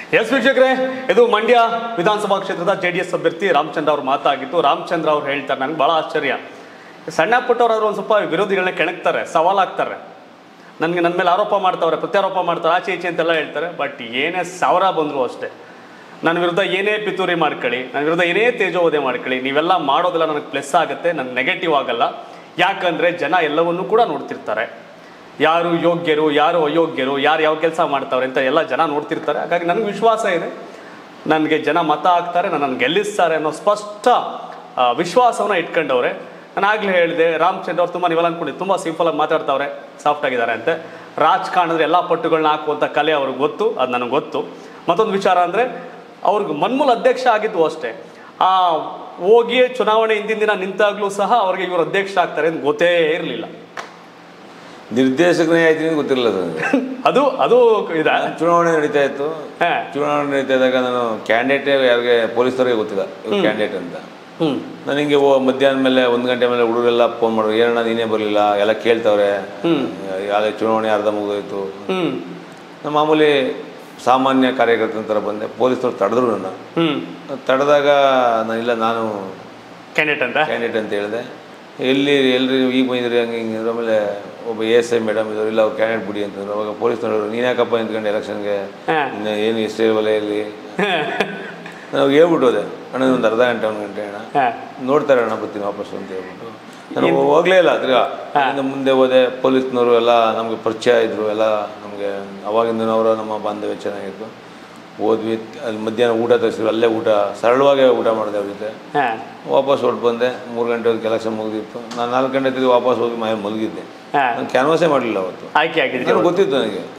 S ವೀಕ್ಷಕರೇ, ಇದು ಮಂಡ್ಯ ವಿಧಾನಸಭಾ ಕ್ಷೇತ್ರದ JDS ಅಭ್ಯರ್ಥಿ ರಾಮಚಂದ್ರ ಅವ್ರ ಮಾತಾಗಿತ್ತು. ರಾಮಚಂದ್ರ ಅವ್ರು ಹೇಳ್ತಾರೆ, ನನಗೆ ಭಾಳ ಆಶ್ಚರ್ಯ, ಸಣ್ಣ ಪುಟ್ಟವರಾದ್ರೂ ಒಂದು ಸ್ವಲ್ಪ ವಿರೋಧಿಗಳನ್ನ ಕೆಣಕ್ತಾರೆ, ಸವಾಲಾಗ್ತಾರೆ, ನನ್ನ ಮೇಲೆ ಆರೋಪ ಮಾಡ್ತಾವ್ರೆ, ಪ್ರತ್ಯಾರೋಪ ಮಾಡ್ತಾರೆ, ಆಚೆ ಈಚೆ ಅಂತೆಲ್ಲ ಹೇಳ್ತಾರೆ. ಬಟ್ ಏನೇ ಸಾವಿರ ಬಂದರೂ ಅಷ್ಟೇ, ನನ್ನ ವಿರುದ್ಧ ಏನೇ ಪಿತೂರಿ ಮಾಡ್ಕೊಳ್ಳಿ, ನನ್ನ ವಿರುದ್ಧ ಏನೇ ತೇಜೋವಧೆ ಮಾಡ್ಕೊಳ್ಳಿ, ನೀವೆಲ್ಲ ಮಾಡೋದೆಲ್ಲ ನನಗೆ ಪ್ಲಸ್ ಆಗುತ್ತೆ, ನನಗೆ ನೆಗೆಟಿವ್ ಆಗಲ್ಲ. ಯಾಕಂದರೆ ಜನ ಎಲ್ಲವನ್ನೂ ಕೂಡ ನೋಡ್ತಿರ್ತಾರೆ, ಯಾರು ಯೋಗ್ಯರು ಯಾರು ಅಯೋಗ್ಯರು, ಯಾರು ಯಾವ ಕೆಲಸ ಮಾಡ್ತಾವ್ರೆ ಅಂತ ಎಲ್ಲ ಜನ ನೋಡ್ತಿರ್ತಾರೆ. ಹಾಗಾಗಿ ನನಗೆ ವಿಶ್ವಾಸ ಇದೆ, ನನಗೆ ಜನ ಮತ ಹಾಕ್ತಾರೆ, ನನ್ನನ್ನು ಗೆಲ್ಲಿಸ್ತಾರೆ ಅನ್ನೋ ಸ್ಪಷ್ಟ ವಿಶ್ವಾಸವನ್ನು ಇಟ್ಕೊಂಡವ್ರೆ. ನಾನು ಆಗಲೇ ಹೇಳಿದೆ, ರಾಮಚಂದ್ರ ಅವ್ರು ತುಂಬ ನೀವೆಲ್ಲ ಅಂದ್ಕೊಂಡಿದ್ದು ತುಂಬ ಸಿಂಪಲಾಗಿ ಮಾತಾಡ್ತಾವ್ರೆ, ಸಾಫ್ಟ್ ಆಗಿದ್ದಾರೆ ಅಂತೆ. ರಾಜಕಾರಣದಲ್ಲಿ ಎಲ್ಲ ಪಟ್ಟುಗಳನ್ನ ಹಾಕುವಂಥ ಕಲೆ ಅವ್ರಿಗೆ ಗೊತ್ತು, ಅದು ನನಗೆ ಗೊತ್ತು. ಮತ್ತೊಂದು ವಿಚಾರ ಅಂದರೆ, ಅವ್ರಿಗೆ ಮನ್ಮೂಲ ಅಧ್ಯಕ್ಷ ಆಗಿದ್ದು ಅಷ್ಟೇ, ಹೋಗಿ ಚುನಾವಣೆ ಹಿಂದಿನ ದಿನ ನಿಂತಾಗಲೂ ಸಹ ಅವ್ರಿಗೆ ಇವರು ಅಧ್ಯಕ್ಷ ಆಗ್ತಾರೆ ಅಂತ ಗೊತ್ತೇ ಇರಲಿಲ್ಲ. ನಿರ್ದೇಶಕನೇ ಆಯ್ತೀನಿ ಗೊತ್ತಿರಲಿಲ್ಲ ಅದು ಅದು ಇದೆ. ಚುನಾವಣೆ ನಡೀತಾ ಇತ್ತು, ಚುನಾವಣೆ ನಡೀತಾ ಇದ್ದಾಗ ನಾನು ಕ್ಯಾಂಡಿಡೇಟ್ ಯಾರಿಗೆ ಪೊಲೀಸರಿಗೆ ಗೊತ್ತಿಲ್ಲ ಕ್ಯಾಂಡಿಡೇಟ್ ಅಂತ. ನಾನು ಹಿಂಗೆ ಮಧ್ಯಾಹ್ನ ಮೇಲೆ 1 ಗಂಟೆ ಮೇಲೆ ಹುಡುಗರೆಲ್ಲ ಫೋನ್ ಮಾಡೋರು, ಏನಣ್ಣ ನೀನೇ ಬರಲಿಲ್ಲ, ಎಲ್ಲ ಕೇಳ್ತಾವ್ರೆ, ಯಾವ್ದೇ ಚುನಾವಣೆ ಅರ್ಧ ಮುಗಿದೋಯ್ತು. ನಮ್ಮ ಮಾಮೂಲಿ ಸಾಮಾನ್ಯ ಕಾರ್ಯಕರ್ತರ ಥರ ಬಂದೆ. ಪೊಲೀಸರು ತಡೆದ್ರು ನನ್ನ. ತಡೆದಾಗ ನಾನಿಲ್ಲ, ನಾನು ಕ್ಯಾಂಡಿಡೇಟ್ ಅಂತ ಹೇಳಿದೆ. ಎಲ್ರಿ ಈಗ ಬಂದಿದ್ರಿ ಹಂಗೆ ಹಿಂಗೆ. ಆಮೇಲೆ ಒಬ್ಬ ASI ಮೇಡಮ್ ಇದ್ದವ್ರು, ಇಲ್ಲ ಅವ್ರು ಕ್ಯಾಂಡಿಡೇಟ್ ಬಿಡಿ ಅಂತಂದ್ರು. ಅವಾಗ ಪೊಲೀಸ್ ನೋಡೋರು, ನೀನು ಯಾಕಪ್ಪ ನಿಂತ್ಕೊಂಡು ಎಲೆಕ್ಷನ್ಗೆ, ಏನು ಎಷ್ಟೇ ವಲಯಲ್ಲಿ ನಾವು ಹೇಳ್ಬಿಟ್ಟು ಹೋದೆ, ಅಣ್ಣ ಒಂದು ಅರ್ಧ ಗಂಟೆ 1 ಗಂಟೆ ಅಣ್ಣ ನೋಡ್ತಾರೆ ಅಣ್ಣ, ಬರ್ತೀನಿ ವಾಪಸ್ಸು ಅಂತ ಹೇಳ್ಬಿಟ್ಟು ನಾನು ಹೋಗಲೇ ಇಲ್ಲ. ತಿರ್ಗಾ ಮುಂದೆ ಹೋದೆ. ಪೊಲೀಸ್ನವರು ಎಲ್ಲ ನಮಗೆ ಪರಿಚಯ ಇದ್ದರು, ಎಲ್ಲ ನಮಗೆ ಅವಾಗಿಂದ ಅವರ ನಮ್ಮ ಬಾಂಧವ್ಯ ಚೆನ್ನಾಗಿತ್ತು. ಹೋದ್ವಿ, ಅಲ್ಲಿ ಮಧ್ಯಾಹ್ನ ಊಟ ತರಿಸಿದ್ರು, ಅಲ್ಲೇ ಊಟ ಸರಳವಾಗಿ ಊಟ ಮಾಡಿದೆ ಅವ್ರ ಜೊತೆ. ವಾಪಸ್ ಹೊರಟು ಬಂದೆ. 3 ಗಂಟೆ ಎಲೆಕ್ಷನ್ ಮುಗಿದಿತ್ತು. ನಾನು 4 ಗಂಟೆ ತಿರುಗಿ ವಾಪಸ್ ಹೋಗಿ ಮನೆ ಮಲಗಿದ್ದೆ. ನಾನು ಕ್ಯಾನ್ವಾಸೇ ಮಾಡಲಿಲ್ಲ ಅವತ್ತು. ಆಯ್ಕೆ ಆಗಿದ್ದು ಗೊತ್ತಿತ್ತು ನನಗೆ.